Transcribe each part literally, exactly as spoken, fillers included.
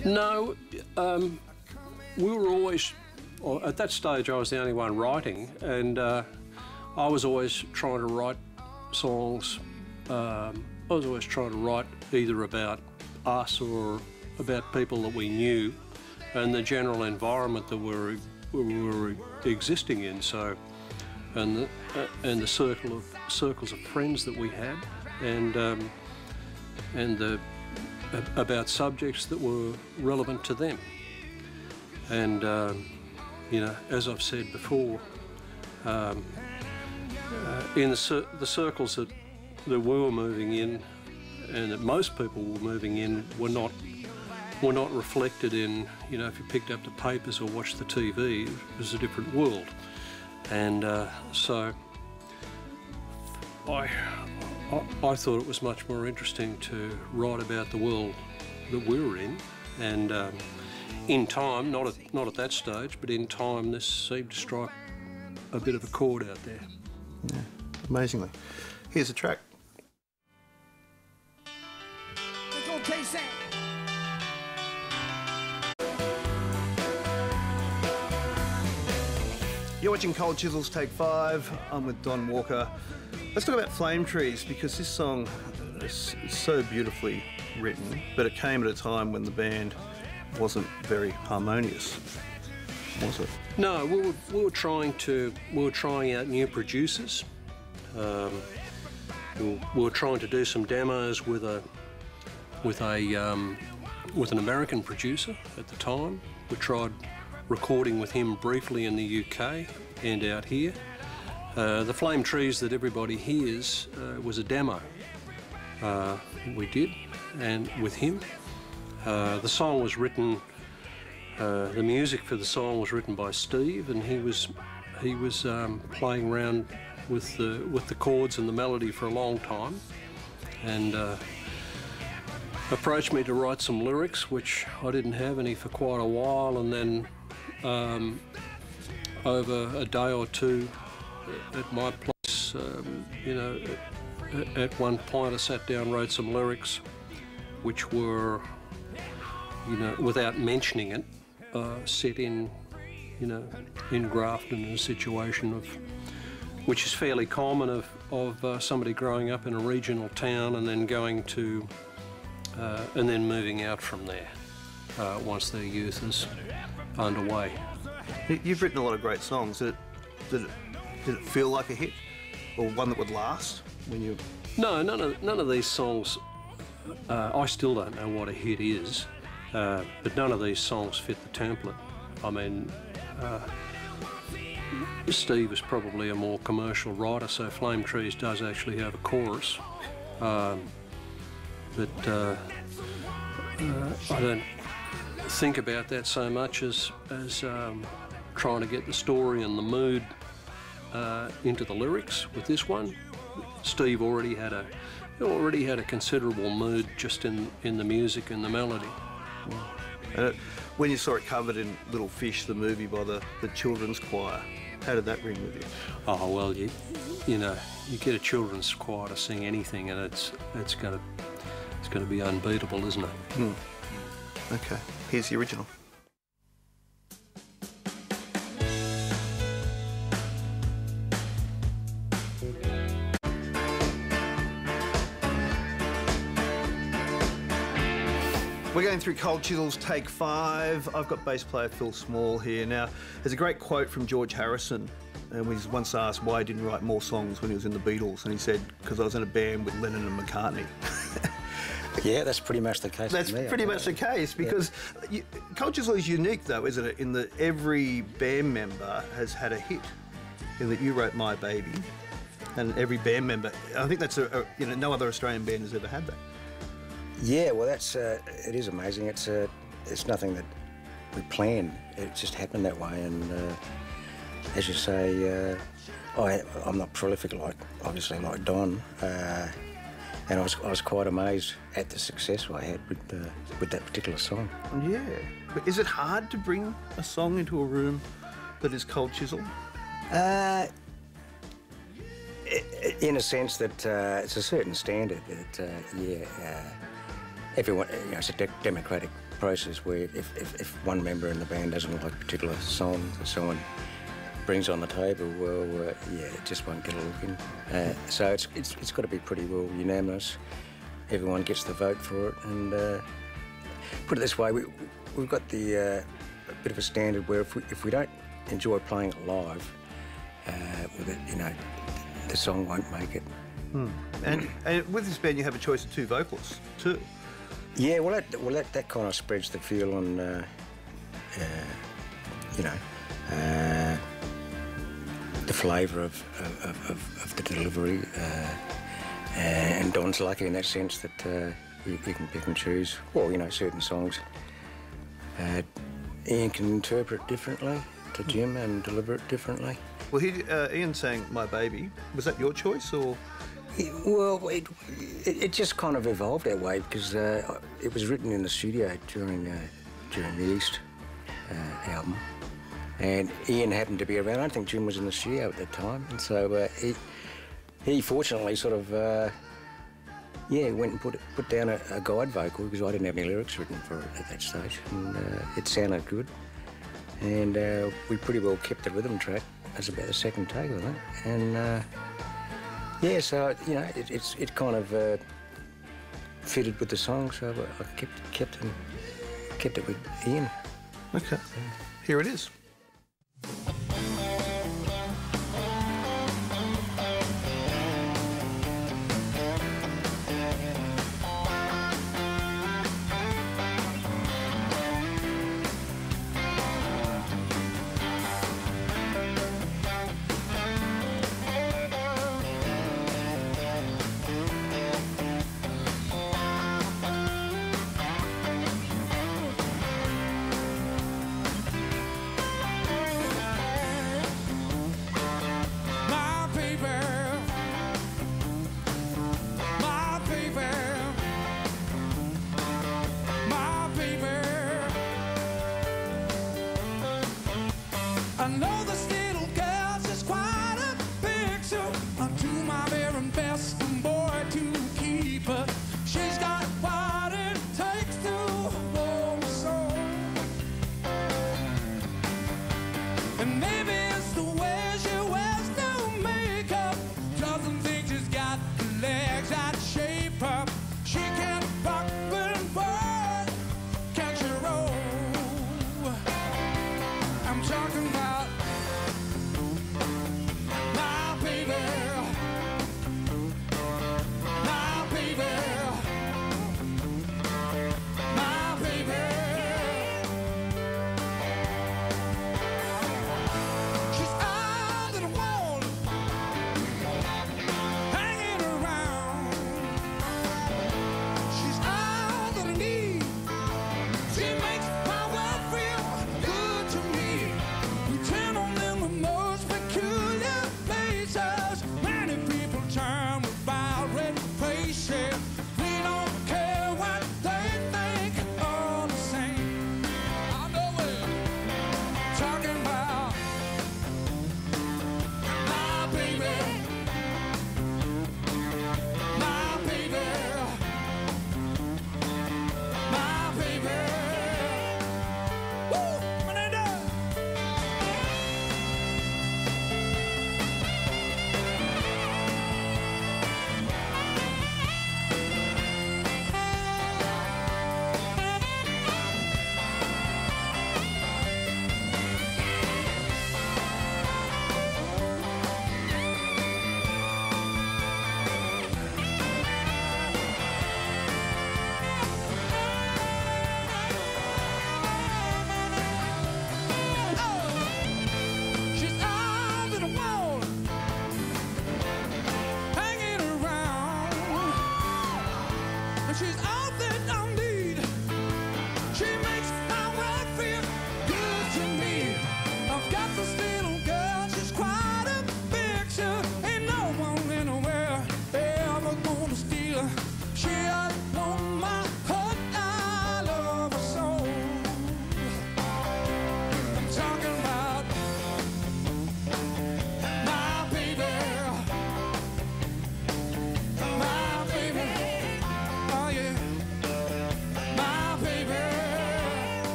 No, um, we were always, well, at that stage I was the only one writing, and uh, I was always trying to write songs. Um, I was always trying to write either about us or about people that we knew and the general environment that we were, we were existing in. So, and the, uh, and the circle of circles of friends that we had, and um, and the about subjects that were relevant to them. And um, you know, as I've said before, um, uh, in the, cir the circles that that we were moving in, and that most people were moving in, were not were not reflected in, you know, if you picked up the papers or watched the T V, it was a different world. And uh, so I, I, I thought it was much more interesting to write about the world that we were in. And um, in time, not at, not at that stage, but in time, this seemed to strike a bit of a chord out there. Yeah, amazingly. Here's a track. You're watching Cold Chisel's Take Five. I'm with Don Walker. Let's talk about Flame Trees, because this song is so beautifully written, but it came at a time when the band wasn't very harmonious, was it? No, we were, we were trying to we were trying out new producers. Um, we, we were trying to do some demos with a with a um, with an American producer at the time. We tried recording with him briefly in the U K and out here. Uh, the Flame Trees that everybody hears uh, was a demo uh, we did, and with him. Uh, the song was written, uh, the music for the song was written by Steve, and he was he was um, playing around with the with the chords and the melody for a long time, and uh, approached me to write some lyrics, which I didn't have any for quite a while, and then um, over a day or two at my place, um, you know, at, at one point I sat down, wrote some lyrics, which were, you know, without mentioning it, uh, set in, you know, in Grafton, in a situation of, which is fairly common, of, of uh, somebody growing up in a regional town and then going to, uh, and then moving out from there uh, once their youth is underway. You've written a lot of great songs. Did it, did it, did it feel like a hit, or one that would last when you? No, none of none of these songs. Uh, I still don't know what a hit is, uh, but none of these songs fit the template. I mean, uh, Steve is probably a more commercial writer, so Flame Trees does actually have a chorus, um, but uh, uh, I don't think about that so much as as um, trying to get the story and the mood uh, into the lyrics. With this one, Steve already had a already had a considerable mood just in in the music and the melody. And it, when you saw it covered in Little Fish, the movie, by the the children's choir, how did that ring with you? Oh well, you you know, you get a children's choir to sing anything, and it's it's gonna it's gonna be unbeatable, isn't it? Hmm. Okay, here's the original. We're going through Cold Chisel's Take Five. I've got bass player Phil Small here. Now, there's a great quote from George Harrison, and he was once asked why he didn't write more songs when he was in the Beatles, and he said, because I was in a band with Lennon and McCartney. Yeah, that's pretty much the case. That's me, pretty much the case, because yeah. you, Cold Chisel is unique, though, isn't it? In that every band member has had a hit. In that you wrote My Baby, and every band member. I think that's a, a you know, no other Australian band has ever had that. Yeah, well, that's uh, it is amazing. It's uh, it's nothing that we planned. It just happened that way, and uh, as you say, uh, I I'm not prolific like obviously like Don. Uh, And I was, I was quite amazed at the success I had with, uh, with that particular song. Yeah. But is it hard to bring a song into a room that is Cold Chisel? Uh, in a sense that uh, it's a certain standard. That, uh, yeah, uh, everyone, you know, it's a de democratic process where if, if, if one member in the band doesn't like a particular song that someone brings on the table, well, uh, yeah, it just won't get a look in. Uh, so it's, it's, it's got to be pretty well unanimous. Everyone gets the vote for it, and uh, put it this way, we, we've got the uh, a bit of a standard where if we, if we don't enjoy playing it live, uh, with it, you know, the song won't make it. Hmm. And, and with this band, you have a choice of two vocalists too. Yeah, well, that, well, that, that kind of spreads the feel on, uh, uh, you know, uh, the flavour of, of, of, of the delivery. Uh, and Don's lucky in that sense that uh, you, you can pick and choose. Or, you know, certain songs uh, Ian can interpret differently to Jim and deliver it differently. Well, he, uh, Ian sang My Baby. Was that your choice, or...? It, well, it, it, it just kind of evolved that way because uh, it was written in the studio during uh, during the East uh, album, and Ian happened to be around. I don't think Jim was in the studio at that time, and so uh, he he fortunately sort of uh, yeah went and put put down a, a guide vocal because I didn't have any lyrics written for it at that stage, and uh, it sounded good, and uh, we pretty well kept the rhythm track. That's about the second take of it, and. Uh, Yeah, so, you know, it, it's it kind of uh, fitted with the song, so I kept kept him, kept it with Ian. Okay, here it is.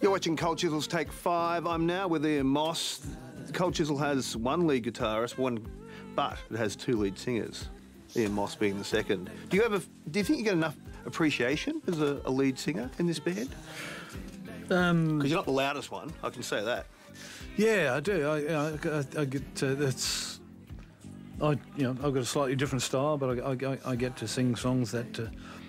You're watching Cold Chisel's Take Five. I'm now with Ian Moss. Cold Chisel has one lead guitarist, one, but it has two lead singers. Ian Moss being the second. Do you have a? Do you think you get enough appreciation as a, a lead singer in this band? Because um, you're not the loudest one, I can say that. Yeah, I do. I, I, I get uh, that's. I you know I've got a slightly different style, but I, I, I get to sing songs that uh,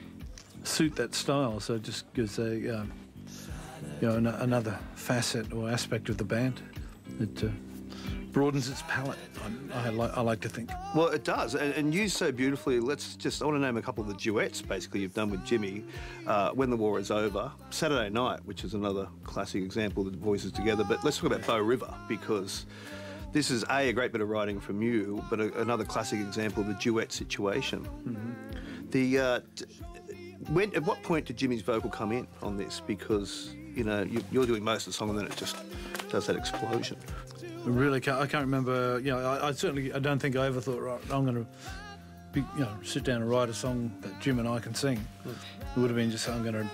suit that style. So it just gives a um, you know an, another facet or aspect of the band. It uh, broadens its palette. I, I, like, I like to think. Well, it does, and, and used so beautifully. Let's just, I want to name a couple of the duets, basically, you've done with Jimmy. Uh, When the War Is Over, Saturday Night, which is another classic example of the voices together. But let's talk about Bow River, because this is, A, a great bit of writing from you, but a, another classic example of the duet situation. Mm-hmm. The, uh, when, at what point did Jimmy's vocal come in on this? Because, you know, you, you're doing most of the song and then it just does that explosion. I really can't, I can't remember, you know, I, I certainly, I don't think I ever thought, right, I'm going to, be, you know, sit down and write a song that Jim and I can sing. Mm. It would have been just, I'm going to,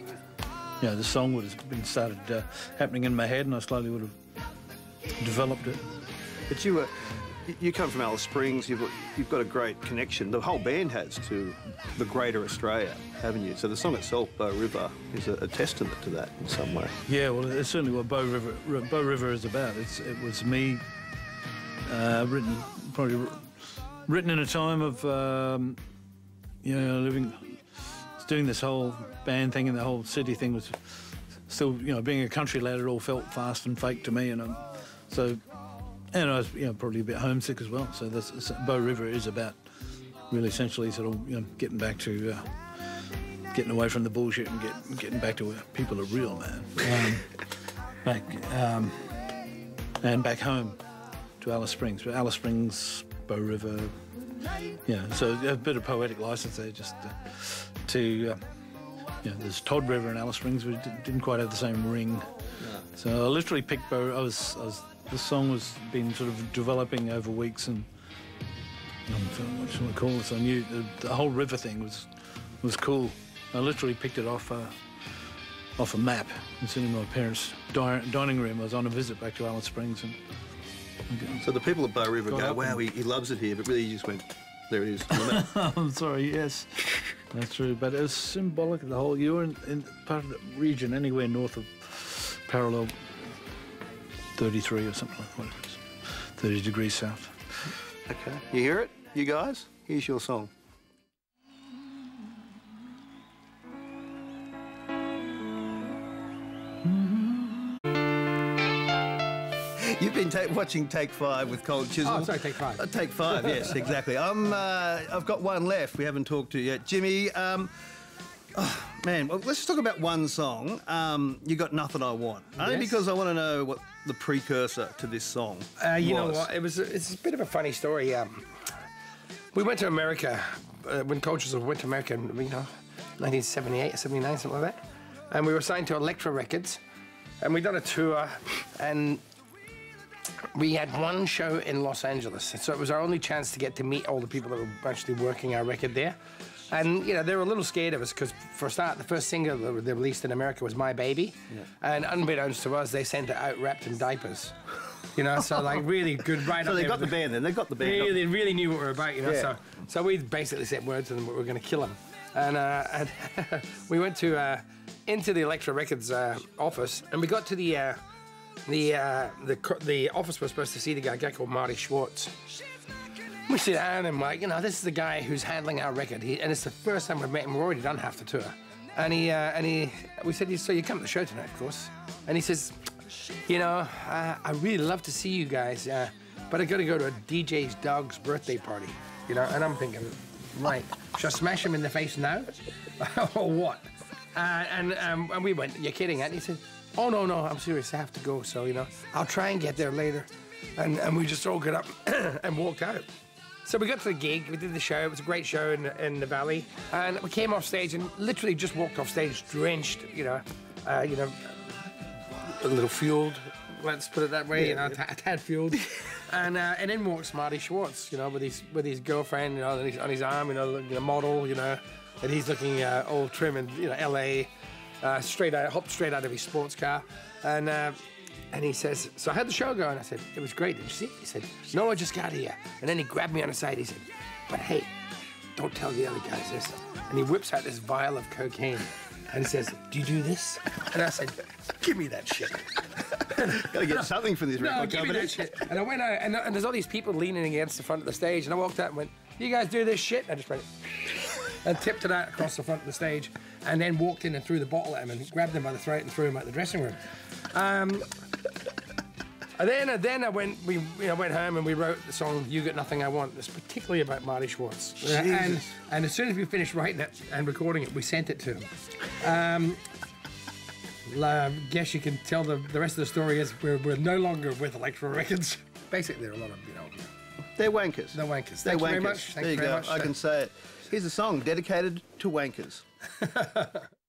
you know, the song would have been started uh, happening in my head and I slowly would have developed it. But you were, you come from Alice Springs, you've got, you've got a great connection, the whole band has, to the greater Australia, haven't you? So the song itself, Bow River, is a, a testament to that in some way. Yeah, well, it's certainly what Bow River, Bow River is about. It's, it was me, uh, written, probably written in a time of, um, you know, living, doing this whole band thing and the whole city thing was still, you know, being a country lad, it all felt fast and fake to me, and um, so. And I was, you know, probably a bit homesick as well. So this Bow River is about really essentially sort of, you know, getting back to, uh, getting away from the bullshit and get, getting back to where people are real, man. Um, back, um, and back home to Alice Springs. But Alice Springs, Bow River, yeah. So a bit of poetic license there, just uh, to, uh, you know, there's Todd River and Alice Springs, but it didn't quite have the same ring. No. So I literally picked Bow. I was, I was. The song was been sort of developing over weeks, and um, what should I call this? I knew the, the whole river thing was was cool. I literally picked it off uh, off a map and sitting in my parents' di dining room. I was on a visit back to Alice Springs, and so the people at Bow River go, "Wow, he, he loves it here," but really, you just went, "There it is." I'm sorry. Yes, that's true. But it was symbolic of the whole. You were in, in part of the region anywhere north of parallel thirty-three or something like that. thirty degrees south. Okay. You hear it, you guys? Here's your song. You've been ta watching Take Five with Cold Chisel. Oh, sorry, Take Five. Uh, take Five, yes, exactly. I'm, uh, I've got one left we haven't talked to yet. Jimmy, um, oh, man, well, let's just talk about one song. Um, You Got Nothing I Want. Only Yes. because I want to know what the precursor to this song Uh, you was. know what? It was. It's a bit of a funny story. Um, we went to America uh, when Cold Chisel went to America. You know, nineteen seventy-eight, seventy-nine, something like that. And we were signed to Elektra Records, and we done a tour, and we had one show in Los Angeles. So it was our only chance to get to meet all the people that were actually working our record there. And, you know, they were a little scared of us because, for a start, the first single that they released in America was My Baby. Yeah. And unbeknownst to us, they sent it out wrapped in diapers. You know, so, like, really good right So up they there got the with band then, they got the band. Really, really knew what we were about, you know. Yeah. So so we basically said words to them, we were going to kill them. And, uh, and we went to uh, into the Elektra Records uh, office, and we got to the, uh, the, uh, the, the office was supposed to see the guy, a guy called Marty Schwartz. We sit down and like, you know, this is the guy who's handling our record, he, and it's the first time we've met him. We've already done half the tour, and he uh, and he, we said, so you come to the show tonight, of course, and he says, you know, uh, I really love to see you guys, uh, but I got to go to a D J's dog's birthday party, you know, and I'm thinking, right, should I smash him in the face now, or what? Uh, and um, and we went, you're kidding, and he said, oh no no, I'm serious, I have to go, so you know, I'll try and get there later, and and we just all got up and walked out. So we got to the gig, we did the show, it was a great show in, in the valley, and we came off stage and literally just walked off stage drenched, you know, uh, you know, a little fueled, let's put it that way, yeah, you know, yeah. a tad fueled. and uh, and in walks Marty Schwartz, you know, with his with his girlfriend, you know, on his, on his arm, you know, looking a model, you know, and he's looking uh, all trim and, you know, L A, uh, straight out, hopped straight out of his sports car, and uh, and he says, so I had the show going. I said, it was great. Did you see it? He said, no, I just got here. And then he grabbed me on the side. He said, but hey, don't tell the other guys this. And he whips out this vial of cocaine, and he says, do you do this? And I said, give me that shit. Gotta get something from this No, record give me company. that shit. And I went out, and, and there's all these people leaning against the front of the stage, and I walked out and went, you guys do this shit? And I just went, and tipped it out across the front of the stage, and then walked in and threw the bottle at him and grabbed him by the throat and threw him out the dressing room. Um, and then, and then I went, we you know, went home and we wrote the song "You Got Nothing I Want." It's particularly about Marty Schwartz. Uh, and, and as soon as we finished writing it and recording it, we sent it to him. Um, I guess you can tell the, the rest of the story is we're, we're no longer with Elektra Records. Basically, there are a lot of, you know, They're wankers. they're wankers. They're Thank you very wankers. much. Thank There you you very go. much. I can say it. Here's a song dedicated to wankers.